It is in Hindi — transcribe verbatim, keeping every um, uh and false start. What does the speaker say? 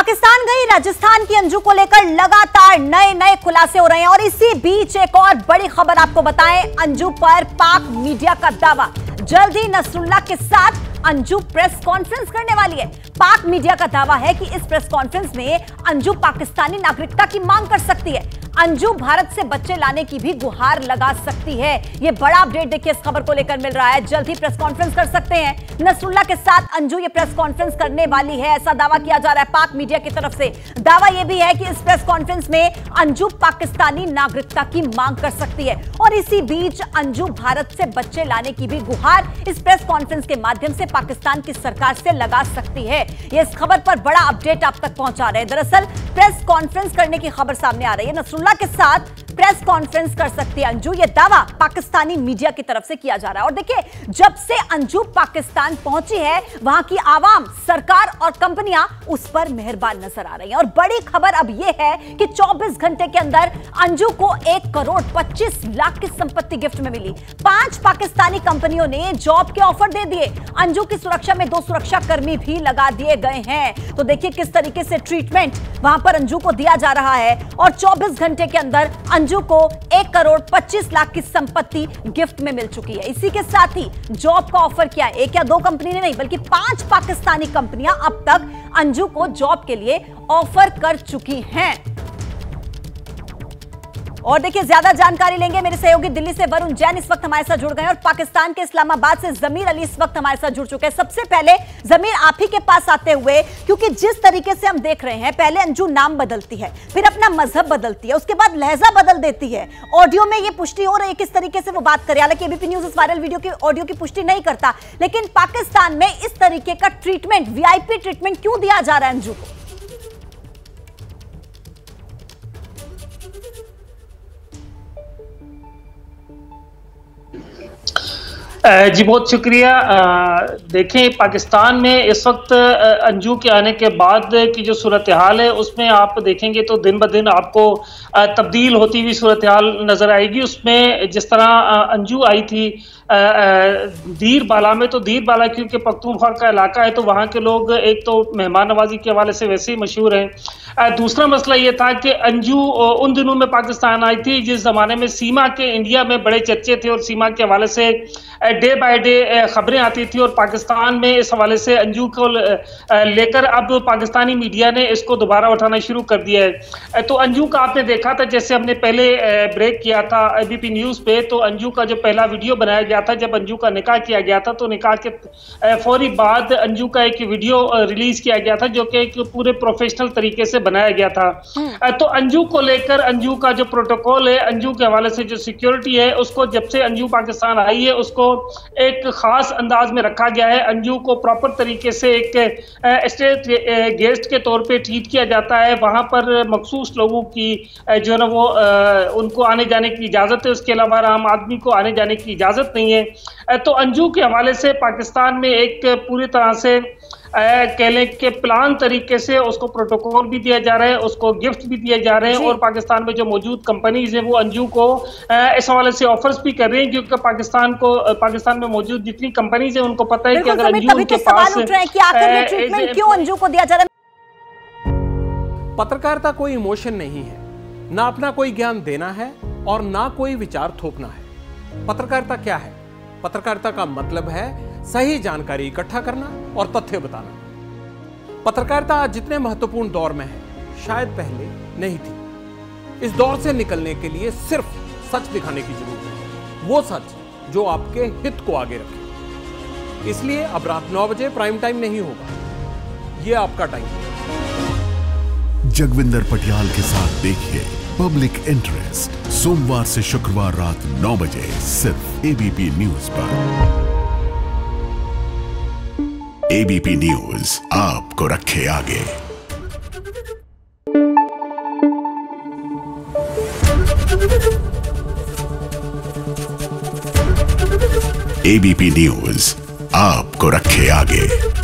पाकिस्तान गई राजस्थान की अंजू को लेकर लगातार नए नए खुलासे हो रहे हैं और इसी बीच एक और बड़ी खबर आपको बताएं। अंजू पर पाक मीडिया का दावा, जल्द ही नसरुल्लाह के साथ अंजू प्रेस कॉन्फ्रेंस करने वाली है। पाक मीडिया का दावा है कि इस प्रेस कॉन्फ्रेंस में अंजू पाकिस्तानी नागरिकता की मांग कर सकती है। अंजू भारत से बच्चे लाने की भी गुहार लगा सकती है। यह बड़ा अपडेट देखिए इस खबर को लेकर मिल रहा है। जल्द ही प्रेस कॉन्फ्रेंस कर सकते हैं नसरुल्लाह के साथ अंजू, ये प्रेस कॉन्फ्रेंस करने वाली है, ऐसा दावा किया जा रहा है पाक मीडिया की तरफ से। दावा यह भी है कि इस प्रेस कॉन्फ्रेंस में अंजू पाकिस्तानी नागरिकता की मांग कर सकती है और इसी बीच अंजू भारत से बच्चे लाने की भी गुहार इस प्रेस कॉन्फ्रेंस के माध्यम से पाकिस्तान की सरकार से लगा सकती है। ये इस खबर पर बड़ा अपडेट आप तक पहुंचा रहे हैं। दरअसल प्रेस कॉन्फ्रेंस करने की खबर सामने आ रही है। नसरुल्लाह के साथ प्रेस कॉन्फ्रेंस कर सकती है अंजू, ये दावा पाकिस्तानी मीडिया की तरफ से किया जा रहा है। और देखिए, जब से अंजू पाकिस्तान पहुंची है, वहां की आवाम, सरकार और कंपनियां उस पर मेहरबान नजर आ रही हैं। और बड़ी खबर अब यह है कि चौबीस घंटे के अंदर अंजू को एक करोड़ पच्चीस लाख की संपत्ति गिफ्ट में मिली। पांच पाकिस्तानी कंपनियों ने जॉब के ऑफर दे दिए। अंजू की सुरक्षा में दो सुरक्षा कर्मी भी लगा दिए गए हैं। तो देखिए किस तरीके से ट्रीटमेंट वहां पर अंजू को दिया जा रहा है। और चौबीस घंटे के अंदर अंजू को एक करोड़ पच्चीस लाख की संपत्ति गिफ्ट में मिल चुकी है। इसी के साथ ही जॉब का ऑफर किया, एक या दो कंपनी ने नहीं बल्कि पांच पाकिस्तानी कंपनियां अब तक अंजू को जॉब के लिए ऑफर कर चुकी हैं। और देखिए ज्यादा जानकारी लेंगे, मेरे सहयोगी दिल्ली से वरुण जैन इस वक्त हमारे साथ जुड़ गए हैं और पाकिस्तान के इस्लामाबाद से जमीर अली इस वक्त हमारे साथ जुड़ चुके हैं। सबसे पहले जमीर, आप ही के पास आते हुए, क्योंकि जिस तरीके से हम देख रहे हैं, पहले अंजू नाम बदलती है, फिर अपना मजहब बदलती है, उसके बाद लहजा बदल देती है। ऑडियो में यह पुष्टि हो रही है किस तरीके से वो बात करे। हालांकि एबीपी न्यूज इस वायरल वीडियो की ऑडियो की पुष्टि नहीं करता, लेकिन पाकिस्तान में इस तरीके का ट्रीटमेंट, वीआईपी ट्रीटमेंट क्यों दिया जा रहा है अंजू को? जी बहुत शुक्रिया। देखें, पाकिस्तान में इस वक्त अंजू के आने के बाद की जो सूरत हाल है उसमें आप देखेंगे तो दिन ब दिन आपको तब्दील होती हुई सूरत हाल नज़र आएगी। उसमें जिस तरह अंजू आई थी दीर बाला में, तो दीर बाला क्योंकि पख्तूनख्वा का इलाका है तो वहाँ के लोग एक तो मेहमान नवाजी के हवाले से वैसे ही मशहूर हैं। दूसरा मसला ये था कि अंजू उन दिनों में पाकिस्तान आई थी जिस ज़माने में सीमा के इंडिया में बड़े चर्चे थे और सीमा के हवाले से डे बाय डे खबरें आती थी। और पाकिस्तान में इस हवाले से अंजू को लेकर अब पाकिस्तानी मीडिया ने इसको दोबारा उठाना शुरू कर दिया है। तो अंजू का आपने देखा था, जैसे हमने पहले ब्रेक किया था एबीपी न्यूज़ पे, तो अंजू का जो पहला वीडियो बनाया गया था जब अंजू का निकाह किया गया था, तो निकाह के फौरी बाद अंजू का एक वीडियो रिलीज किया गया था जो कि एक पूरे प्रोफेशनल तरीके से बनाया गया था। तो अंजू को लेकर अंजू का जो प्रोटोकॉल है, अंजू के हवाले से जो सिक्योरिटी है, उसको जब से अंजू पाकिस्तान आई है उसको एक खास अंदाज में रखा गया है। अंजू को प्रॉपर तरीके से एक स्टेट गेस्ट के तौर पे ट्रीट किया जाता है। वहाँ पर मखसूस लोगों की जो है ना वो उनको आने जाने की इजाज़त है, उसके अलावा आम आदमी को आने जाने की इजाज़त नहीं है। तो अंजू के हवाले से पाकिस्तान में एक पूरी तरह से कह लें कि प्लान तरीके से उसको प्रोटोकॉल भी दिया जा रहा है, उसको गिफ्ट भी दिए जा रहे हैं। और पाकिस्तान में जो मौजूद कंपनीज हैं वो अंजू को इस हवाले से ऑफर्स भी कर रही हैं, क्योंकि पाकिस्तान को पाकिस्तान में मौजूद जितनी कंपनीज हैं उनको पता है कि अगर अंजू उनके पास क्यों अंजू को दिया जा रहा है। पत्रकारिता कोई इमोशन नहीं है, ना अपना कोई ज्ञान देना है और ना कोई विचार थोपना है। पत्रकारिता क्या है? पत्रकारिता का मतलब है सही जानकारी इकट्ठा करना और तथ्य बताना। पत्रकारिता आज जितने महत्वपूर्ण दौर में है शायद पहले नहीं थी। इस दौर से निकलने के लिए सिर्फ सच दिखाने की जरूरत है, वो सच जो आपके हित को आगे रखे। इसलिए अब रात नौ बजे प्राइम टाइम नहीं होगा, ये आपका टाइम है। जगविंदर पटियाल के साथ देखिए पब्लिक इंटरेस्ट सोमवार से शुक्रवार रात नौ बजे सिर्फ एबीपी न्यूज पर। एबीपी न्यूज आपको रखे आगे। एबीपी न्यूज आपको रखे आगे।